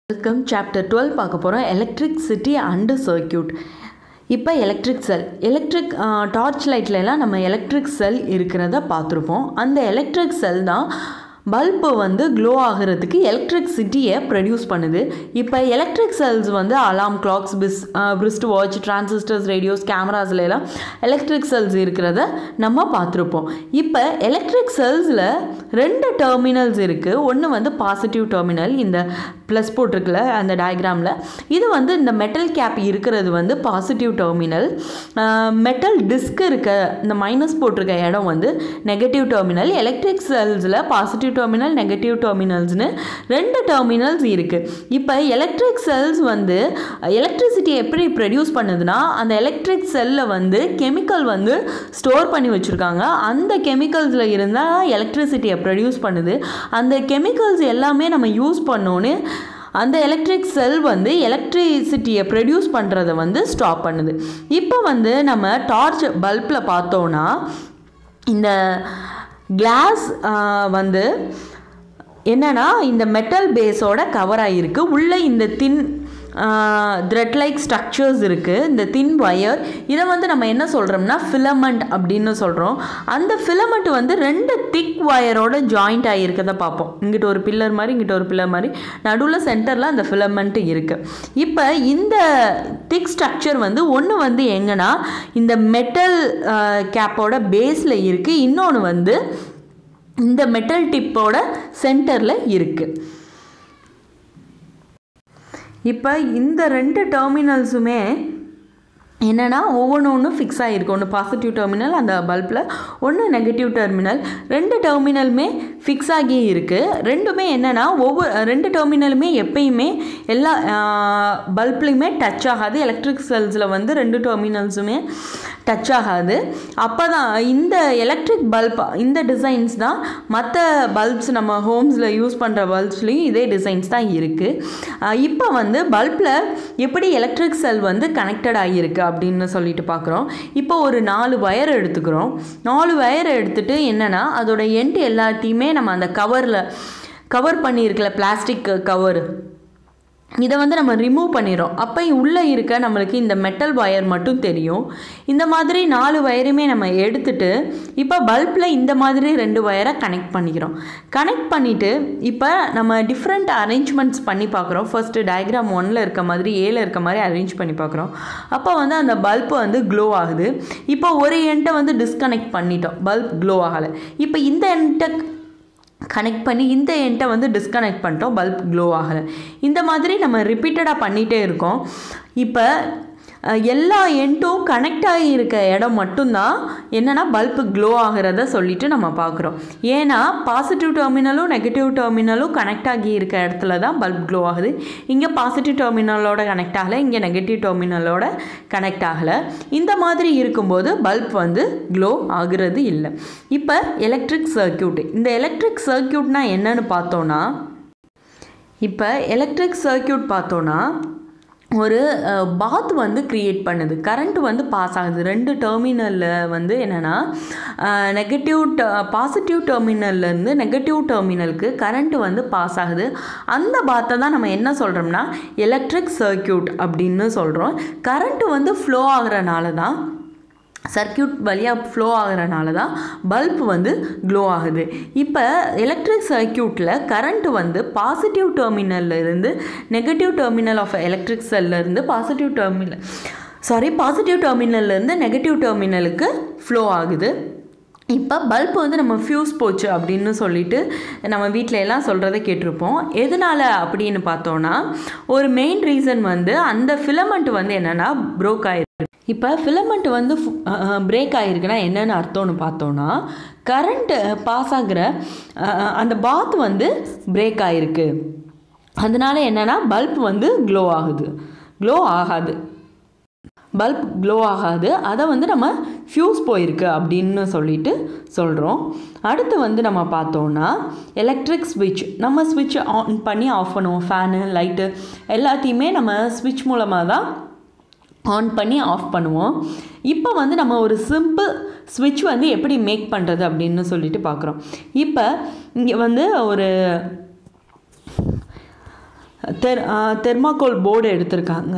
Welcome chapter 12 பார்க்க போகிறோம் electricity and circuit. இப்போ எலக்ட்ரிக் செல் டார்ச் லைட்லலாம் நம்ம எலக்ட்ரிக் செல் இருக்கிறத பார்த்துருப்போம். அந்த எலக்ட்ரிக் செல் தான் பல்பு வந்து க்ளோ ஆகிறதுக்கு எலக்ட்ரிசிட்டியை ப்ரொடியூஸ் பண்ணுது. இப்போ எலக்ட்ரிக் செல்ஸ் வந்து alarm clocks, wrist watch, transistors, radios, கேமராஸ்லாம் எலக்ட்ரிக் செல்ஸ் இருக்கிறத நம்ம பார்த்துருப்போம். இப்போ எலக்ட்ரிக் செல்ஸில் 2 டெர்மினல்ஸ் இருக்குது. ஒன்று வந்து பாசிட்டிவ் டெர்மினல், இந்த ப்ளஸ் போட்டிருக்குல அந்த டயக்ராமில், இது வந்து இந்த மெட்டல் கேப் இருக்கிறது வந்து பாசிட்டிவ் டெர்மினல். மெட்டல் டிஸ்க் இருக்க இந்த மைனஸ் போட்டிருக்க இடம் வந்து நெகட்டிவ் டெர்மினல். எலக்ட்ரிக் செல்ஸில் பாசிட்டிவ் டெர்மினல், நெகட்டிவ் டெர்மினல்ஸ்னு 2 டெர்மினல்ஸ் இருக்குது. இப்போ எலக்ட்ரிக் செல்ஸ் வந்து எலக்ட்ரிசிட்டி எப்படி ப்ரொடியூஸ் பண்ணுதுன்னா, அந்த எலக்ட்ரிக் செல்லில் வந்து கெமிக்கல் வந்து ஸ்டோர் பண்ணி வச்சுருக்காங்க. அந்த கெமிக்கல்ஸில் இருந்தால் எலக்ட்ரிசிட்டியை ப்ரொடியூஸ் பண்ணுது. அந்த கெமிக்கல்ஸ் எல்லாமே நம்ம யூஸ் பண்ணோன்னு அந்த எலக்ட்ரிக் செல் வந்து எலக்ட்ரிசிட்டியை ப்ரொடியூஸ் பண்ணுறதை வந்து ஸ்டாப் பண்ணுது. இப்போ வந்து நம்ம டார்ச் பல்பில் பார்த்தோன்னா இந்த கிளாஸ் வந்து என்னென்னா இந்த மெட்டல் பேஸோட கவர் ஆகிருக்கு. உள்ளே இந்த தின் த்ரெட் லைக் ஸ்ட்ரக்சர்ஸ் இருக்குது, இந்த தின் ஒயர். இதை வந்து நம்ம என்ன சொல்கிறோம்னா ஃபிலமெண்ட் அப்படின்னு சொல்கிறோம். அந்த ஃபிலமெண்ட் வந்து 2 திக் ஒயரோட ஜாயிண்ட் ஆகியிருக்கதை பார்ப்போம். இங்கிட்ட ஒரு பில்லர் மாதிரி, இங்கிட்ட ஒரு பில்லர் மாதிரி, நடுவில் சென்டரில் அந்த ஃபிலமெண்ட் இருக்குது. இப்போ இந்த திக் ஸ்ட்ரக்சர் வந்து ஒன்று வந்து எங்கன்னா இந்த மெட்டல் கேப்போட பேஸில் இருக்குது, இன்னொன்று வந்து இந்த மெட்டல் டிப்போட சென்டரில் இருக்குது. இப்போ இந்த 2 டெர்மினல்ஸுமே என்னென்னா ஒவ்வொன்று ஃபிக்ஸ் ஆகிருக்கு. ஒன்று பாசிட்டிவ் டெர்மினல் அந்த பல்பில், ஒன்று நெகட்டிவ் டெர்மினல். 2 டெர்மினலுமே ஃபிக்ஸ் ஆகி இருக்குது. ரெண்டுமே என்னென்னா 2 டெர்மினலுமே எப்பயுமே எல்லா பல்ப்லையுமே டச் ஆகாது. எலக்ட்ரிக் செல்ஸில் வந்து 2 டெர்மினல்ஸுமே டச் ஆகாது. அப்போ தான் இந்த எலக்ட்ரிக் பல்ப், இந்த டிசைன்ஸ் தான் மற்ற பல்ப்ஸ் நம்ம ஹோம்ஸில் யூஸ் பண்ணுற பல்ப்ஸ்லேயும் இதே டிசைன்ஸ் தான் இருக்குது. இப்போ வந்து பல்பில் எப்படி எலக்ட்ரிக் செல் வந்து கனெக்டட் ஆகியிருக்கு அப்படின்னு சொல்லிட்டு பார்க்குறோம். இப்போ ஒரு 4 வயர் எடுத்துக்கிறோம். 4 வயர் எடுத்துகிட்டு என்னென்னா அதோட எண்ட் எல்லாத்தையுமே நம்ம அந்த கவர் பண்ணியிருக்கல பிளாஸ்டிக் கவர், இதை வந்து நம்ம ரிமூவ் பண்ணிடுறோம். அப்போ உள்ளே இருக்க நம்மளுக்கு இந்த மெட்டல் ஒயர் மட்டும் தெரியும். இந்த மாதிரி 4 வயருமே நம்ம எடுத்துட்டு இப்போ பல்பில் இந்த மாதிரி 2 வயரை கனெக்ட் பண்ணிக்கிறோம். கனெக்ட் பண்ணிவிட்டு இப்போ நம்ம டிஃப்ரெண்ட் அரேஞ்ச்மெண்ட்ஸ் பண்ணி பார்க்குறோம். ஃபர்ஸ்ட்டு டயக்ராம் 1ல் இருக்க மாதிரி, ஏல இருக்க மாதிரி அரேஞ்ச் பண்ணி பார்க்குறோம். அப்போ வந்து அந்த பல்ப் வந்து க்ளோ ஆகுது. இப்போ ஒரு எண்டை வந்து டிஸ்கனெக்ட் பண்ணிட்டோம், பல்ப் க்ளோ ஆகலை. இப்போ இந்த எண்டை கனெக்ட் பண்ணி இந்த எண்டை வந்து டிஸ்கனெக்ட் பண்ணிட்டோம், பல்ப் க்ளோ ஆகலை. இந்த மாதிரி நம்ம ரிப்பீட்டடாக பண்ணிகிட்டே இருக்கோம். இப்போ எல்லா எண்டும் கனெக்ட் ஆகி இருக்க இடம் மட்டும்தான் என்னென்னா பல்பு க்ளோ ஆகிறத சொல்லிட்டு நம்ம பார்க்குறோம். ஏன்னா பாசிட்டிவ் டெர்மினலும் நெகட்டிவ் டெர்மினலும் கனெக்ட் ஆகி இருக்க இடத்துல தான் பல்ப் க்ளோ ஆகுது. இங்கே பாசிட்டிவ் டெர்மினலோட கனெக்ட் ஆகலை, இங்கே நெகட்டிவ் டெர்மினலோட கனெக்ட் ஆகலை. இந்த மாதிரி இருக்கும்போது பல்ப் வந்து க்ளோ ஆகிறது இல்லை. இப்போ எலக்ட்ரிக் சர்க்கியூட், இந்த எலக்ட்ரிக் சர்க்கியூட்னா என்னன்னு பார்த்தோன்னா, இப்போ எலக்ட்ரிக் சர்க்கியூட் பார்த்தோன்னா ஒரு பாத் வந்து க்ரியேட் பண்ணுது. கரண்ட் வந்து பாஸ் ஆகுது 2 டெர்மினலில் வந்து என்னென்னா பாசிட்டிவ் டெர்மினல்லேருந்து நெகட்டிவ் டெர்மினலுக்கு கரண்ட் வந்து பாஸ் ஆகுது. அந்த பாத்தை தான் நம்ம என்ன சொல்கிறோம்னா எலக்ட்ரிக் சர்க்கியூட் அப்படின்னு சொல்கிறோம். கரண்ட் வந்து ஃப்ளோ ஆகிறனால தான், சர்க்கியூட் வழியாக ஃப்ளோ ஆகிறனால தான் பல்ப் வந்து க்ளோ ஆகுது. இப்போ எலக்ட்ரிக் சர்க்கியூட்டில் கரண்ட்டு வந்து பாசிட்டிவ் டெர்மினல்லேருந்து நெகட்டிவ் டெர்மினல் ஆஃப் எலக்ட்ரிக் செல்லேருந்து பாசிட்டிவ் டெர்மினல்லேருந்து நெகட்டிவ் டெர்மினலுக்கு ஃப்ளோ ஆகுது. இப்போ பல்ப் வந்து நம்ம ஃப்யூஸ் போச்சு அப்படின்னு சொல்லிட்டு நம்ம வீட்டில எல்லாம் சொல்கிறத கேட்டிருப்போம். எதனால் அப்படின்னு பார்த்தோன்னா ஒரு மெயின் ரீசன் வந்து அந்த ஃபிலமெண்ட் வந்து என்னென்னா ப்ரோக் ஆகிருக்கு. இப்போ ஃபிலமெண்ட் வந்து பிரேக் ஆகிருக்குன்னா என்னென்னு அர்த்தம்னு பார்த்தோன்னா கரண்ட் பாஸ் ஆகிற அந்த பாத் வந்து பிரேக் ஆகிருக்கு. அதனால என்னென்னா பல்ப் வந்து க்ளோ ஆகாது. பல்ப் க்ளோ ஆகாது. அதை வந்து நம்ம ஃப்யூஸ் போயிருக்கு அப்படின்னு சொல்லிட்டு சொல்கிறோம். அடுத்து வந்து நம்ம பார்த்தோன்னா எலக்ட்ரிக் ஸ்விட்ச், நம்ம ஸ்விட்ச் ஆன் பண்ணி ஆஃப் பண்ணுவோம். ஃபேனு, லைட்டு எல்லாத்தையுமே நம்ம ஸ்விட்ச் மூலமாக தான் ஆன் பண்ணி ஆஃப் பண்ணுவோம். இப்போ வந்து நம்ம ஒரு சிம்பிள் ஸ்விட்ச் வந்து எப்படி மேக் பண்ணுறது அப்படின்னு சொல்லிட்டு பார்க்குறோம். இப்போ இங்கே வந்து ஒரு தெர்மாக்கோல் போர்டு எடுத்திருக்காங்க.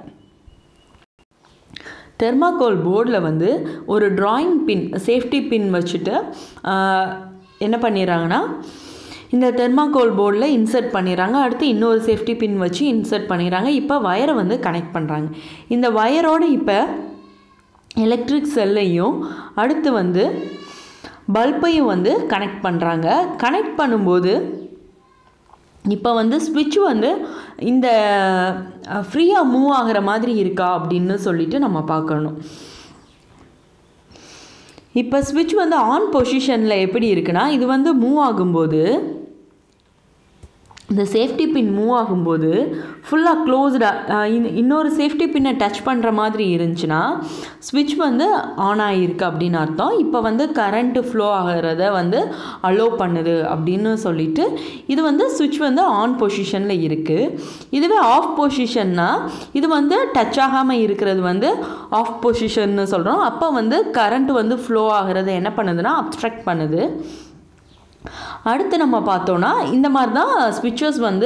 தெர்மாக்கோல் போர்டில் வந்து ஒரு ட்ராயிங் பின், சேஃப்டி பின் வச்சுட்டு என்ன பண்ணிடுறாங்கன்னா இந்த தெர்மாக்கோல் போர்டில் இன்சர்ட் பண்ணிடுறாங்க. அடுத்து இன்னொரு சேஃப்டி பின் வச்சு இன்சர்ட் பண்ணிடுறாங்க. இப்போ வயரை வந்து கனெக்ட் பண்ணுறாங்க. இந்த வயரோடு இப்போ எலக்ட்ரிக் செல்லையும் அடுத்து வந்து பல்பையும் வந்து கனெக்ட் பண்ணுறாங்க. கனெக்ட் பண்ணும்போது இப்போ வந்து ஸ்விட்ச் வந்து இந்த ஃப்ரீயாக மூவ் ஆகிற மாதிரி இருக்கா அப்படின்னு சொல்லிட்டு நம்ம பார்க்கணும். இப்போ ஸ்விட்ச் வந்து ஆன் பொசிஷனில் எப்படி இருக்குன்னா, இது வந்து மூவ் ஆகும்போது இந்த சேஃப்டி பின் மூவ் ஆகும்போது ஃபுல்லாக க்ளோஸ்டாக இன்னொரு சேஃப்டி பின்னை டச் பண்ணுற மாதிரி இருந்துச்சுன்னா ஸ்விட்ச் வந்து ஆன் ஆகிருக்கு அப்படின்னு அர்த்தம். இப்போ வந்து கரண்ட்டு ஃப்ளோ ஆகிறத வந்து அலோவ் பண்ணுது அப்படின்னு சொல்லிட்டு இது வந்து ஸ்விட்ச் வந்து ஆன் பொசிஷனில் இருக்குது. இதுவே ஆஃப் பொசிஷன்னா இது வந்து டச் ஆகாமல் இருக்கிறது வந்து ஆஃப் பொசிஷன்னு சொல்கிறோம். அப்போ வந்து கரண்ட் வந்து ஃப்ளோ ஆகிறத என்ன பண்ணுதுன்னா அப்ஸ்ட்ரக்ட் பண்ணுது. அடுத்து நம்ம பார்த்தோன்னா இந்த மாதிரி தான் ஸ்விட்சஸ் வந்து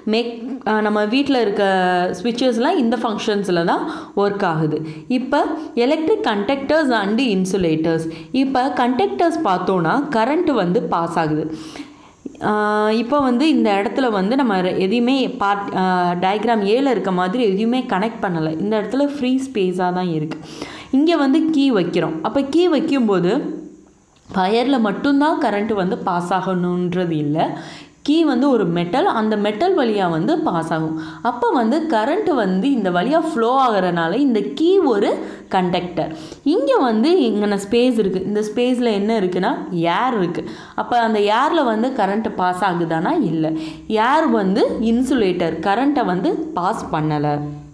நம்ம வீட்டில் இருக்க ஸ்விட்சஸ்லாம் இந்த ஃபங்க்ஷன்ஸில் தான் ஒர்க் ஆகுது. இப்போ எலக்ட்ரிக் கண்டக்டர்ஸ் அண்டு இன்சுலேட்டர்ஸ். இப்போ கண்டக்டர்ஸ் பார்த்தோன்னா கரண்ட்டு வந்து பாஸ் ஆகுது. இப்போ வந்து இந்த இடத்துல வந்து நம்ம எதையுமே டயக்ராம் ஏல இருக்க மாதிரி எதையுமே கனெக்ட் பண்ணலை. இந்த இடத்துல ஃப்ரீ ஸ்பேஸாக தான் இருக்குது. இங்கே வந்து கீ வைக்கிறோம். அப்போ கீ வைக்கும்போது வயரில் மட்டும்தான் கரண்ட்டு வந்து பாஸ் ஆகணுன்றது இல்லை. கீ வந்து ஒரு மெட்டல், அந்த மெட்டல் வழியாக வந்து பாஸ் ஆகும். அப்போ வந்து கரண்ட்டு வந்து இந்த வழியாக ஃப்ளோ ஆகிறனால இந்த கீ ஒரு கண்டக்டர். இங்கே வந்து இங்கே ஸ்பேஸ் இருக்குது. இந்த ஸ்பேஸில் என்ன இருக்குன்னா ஏர் இருக்குது. அப்போ அந்த ஏரில் வந்து கரண்ட்டு பாஸ் ஆகுதானா? இல்லை. ஏர் வந்து இன்சுலேட்டர், கரண்ட்டை வந்து பாஸ் பண்ணலை.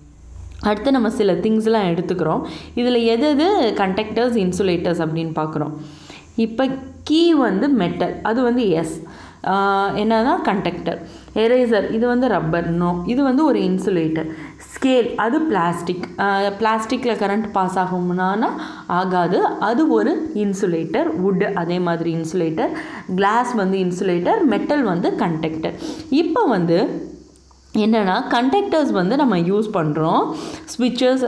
அடுத்து நம்ம சில திங்ஸ்லாம் எடுத்துக்கிறோம். இதில் எது கண்டக்டர்ஸ் இன்சுலேட்டர்ஸ் அப்படின்னு பார்க்குறோம். இப்போ கீ வந்து மெட்டல், அது வந்து எஸ் என்னன்னா கண்டக்டர். எரேசர் இது வந்து ரப்பர், நோ இது வந்து ஒரு இன்சுலேட்டர். ஸ்கேல் அது பிளாஸ்டிக்கில் கரண்ட் பாஸ் ஆகும்னா ஆகாது, அது ஒரு இன்சுலேட்டர். வுட் அதே மாதிரி இன்சுலேட்டர். கிளாஸ் வந்து இன்சுலேட்டர், மெட்டல் வந்து கண்டக்டர். இப்போ வந்து என்னென்னா கண்டக்டர்ஸ் வந்து நம்ம யூஸ் பண்ணுறோம். ஸ்விட்சஸ்,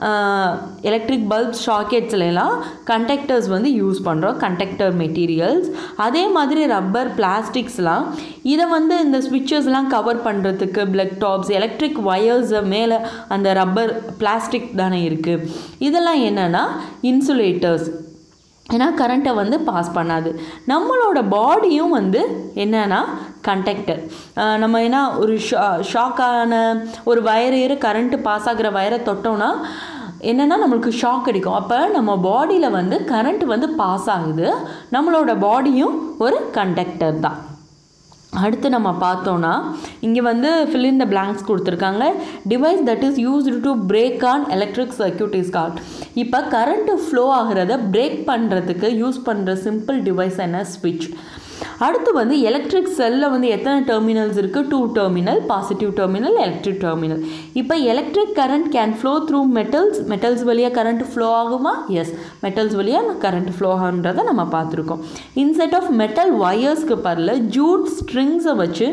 எலக்ட்ரிக் பல்ப்ஸ், ஷாக்கெட்ஸ்லாம் கண்டக்டர்ஸ் வந்து யூஸ் பண்ணுறோம், கண்டக்டர் மெட்டீரியல்ஸ். அதே மாதிரி ரப்பர், பிளாஸ்டிக்ஸ்லாம் இதை வந்து இந்த ஸ்விட்சஸ்லாம் கவர் பண்ணுறதுக்கு பிளக் டாப்ஸ், எலக்ட்ரிக் வயர்ஸ் மேலே அந்த ரப்பர் பிளாஸ்டிக் தானே இருக்குது. இதெல்லாம் என்னென்னா இன்சுலேட்டர்ஸ். ஏன்னா கரண்ட்டை வந்து பாஸ் பண்ணாது. நம்மளோட பாடியும் வந்து என்னென்னா கண்டக்டர். நம்ம ஏன்னா ஒரு ஷாக்கான ஒரு வயர் கரண்ட்டு பாஸ் ஆகிற வயரை தொட்டோன்னா என்னென்னா நம்மளுக்கு ஷாக் அடிக்கும். அப்போ நம்ம பாடியில் வந்து கரண்ட் வந்து பாஸ் ஆகுது. நம்மளோட பாடியும் ஒரு கண்டக்டர் தான். அடுத்து நம்ம பார்த்தோன்னா இங்கே வந்து fill in the blanks கொடுத்துருக்காங்க. Device that is used to break an electric circuit is called. இப்போ கரண்ட்டு ஃப்ளோ ஆகிறத பிரேக் பண்ணுறதுக்கு யூஸ் பண்ணுற சிம்பிள் டிவைஸ் என்ன? ஸ்விட்ச். அடுத்து வந்து எலக்ட்ரிக் செல்லில் வந்து எத்தனை டெர்மினல்ஸ் இருக்குது? 2 terminal, positive terminal, electric terminal. இப்போ electric current can flow through metals வழியாக கரண்ட் ஃப்ளோ ஆகுமா? எஸ், மெட்டல்ஸ் வழியாக கரண்ட் ஃப்ளோ ஆகுன்றதை நம்ம பார்த்துருக்கோம். இன்செட் ஆஃப் மெட்டல் வயர்ஸ்க்கு பரில் ஜூட் ஸ்ட்ரிங்ஸை வச்சு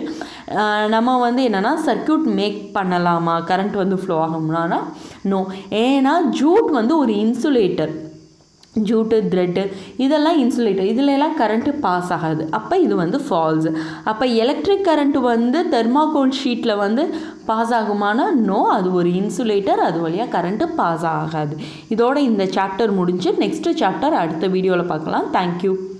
நம்ம வந்து என்னென்னா சர்க்யூட் மேக் பண்ணலாமா? கரண்ட் வந்து ஃப்ளோ ஆகும்னா நோ. ஏன்னா ஜூட் வந்து ஒரு இன்சுலேட்டர். ஜூட்டு, த்ரெட்டு இதெல்லாம் இன்சுலேட்டர், இதிலெல்லாம் கரண்ட்டு பாஸ் ஆகாது. அப்போ இது வந்து ஃபால்ஸ். அப்போ எலக்ட்ரிக் கரண்ட்டு வந்து தெர்மாக்கோல் ஷீட்டில் வந்து பாஸ் ஆகுமானா நோ, அது ஒரு இன்சுலேட்டர், அது வழியாக கரண்ட்டு பாஸ் ஆகாது. இதோட இந்த சாப்டர் முடிஞ்சு நெக்ஸ்ட்டு சாப்டர் அடுத்த வீடியோவில் பார்க்கலாம். தேங்க்யூ.